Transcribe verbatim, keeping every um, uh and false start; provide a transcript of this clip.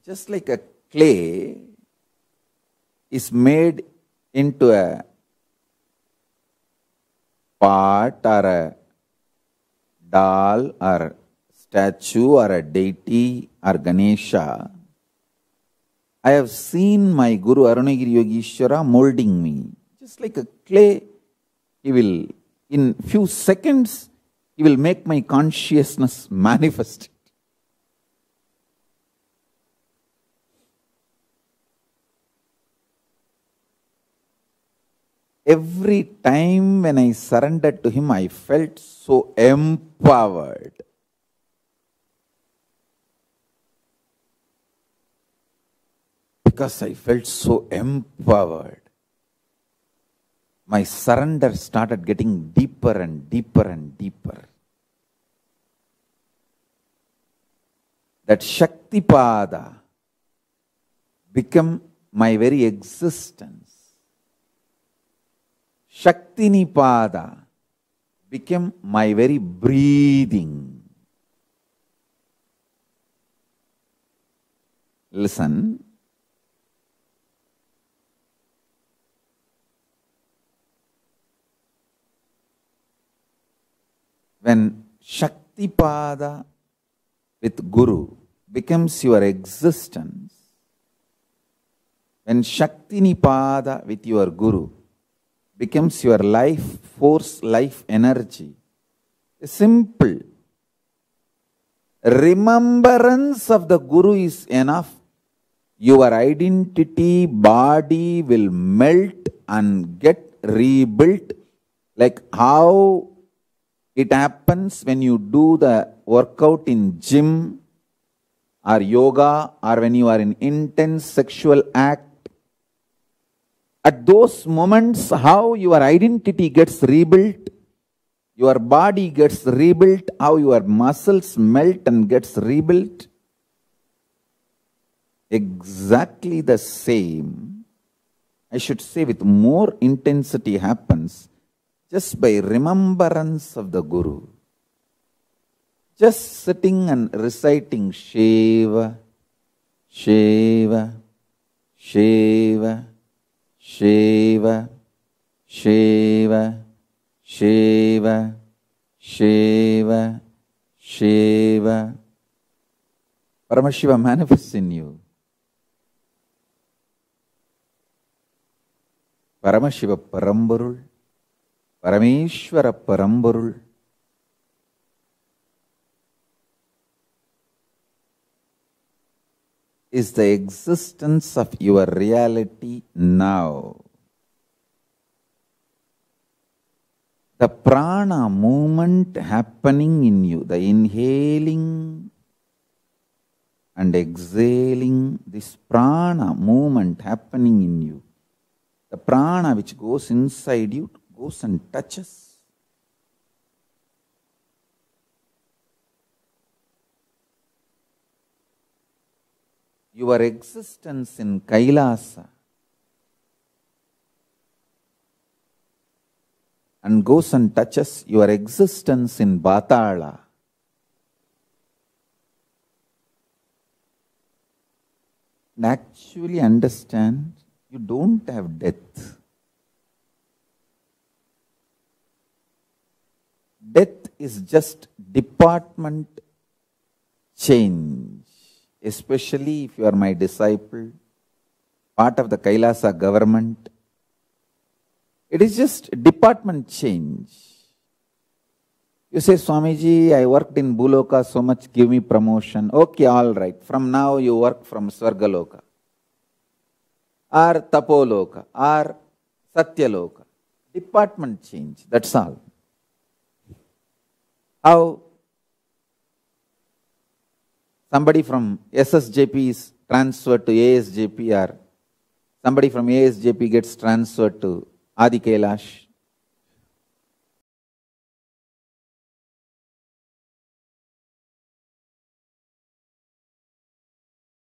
just like a clay is made into a pot or a doll or statue or a deity or Ganesha, I have seen my Guru Arunagiri Yogeshwara molding me. Just like a clay, he will, in few seconds, he will make my consciousness manifest. Every time when I surrendered to him, I felt so empowered. Because I felt so empowered, my surrender started getting deeper and deeper and deeper. That Shaktipada became my very existence. Shaktinipada became my very breathing. Listen. When Shaktipada with Guru becomes your existence, when Shaktinipada with your Guru becomes your life force, life energy, simple remembrance of the Guru is enough. Your identity, body will melt and get rebuilt, like how it happens when you do the workout in gym or yoga, or when you are in intense sexual act. At those moments, how your identity gets rebuilt, your body gets rebuilt, how your muscles melt and gets rebuilt. Exactly the same, I should say with more intensity, happens just by remembrance of the Guru. Just sitting and reciting Shiva, Shiva, Shiva, Shiva, Shiva, Shiva, Shiva, Shiva. Paramashiva manifests in you. Paramashiva Paramburul, Parameshwara Paramburul. Is the existence of your reality now. The prana movement happening in you, the inhaling and exhaling, this prana movement happening in you, the prana which goes inside you goes and touches. Your existence in Kailasa and goes and touches your existence in Batala. And actually understand, you don't have death. Death is just department change. Especially if you are my disciple, part of the Kailasa government. It is just department change. You say, Swamiji, I worked in Bhuloka so much, give me promotion. Okay, all right. From now you work from Swargaloka, or Tapoloka, or Satyaloka. Department change, that's all. How somebody from S S J P is transferred to A S J P, or somebody from A S J P gets transferred to Adi Kailash.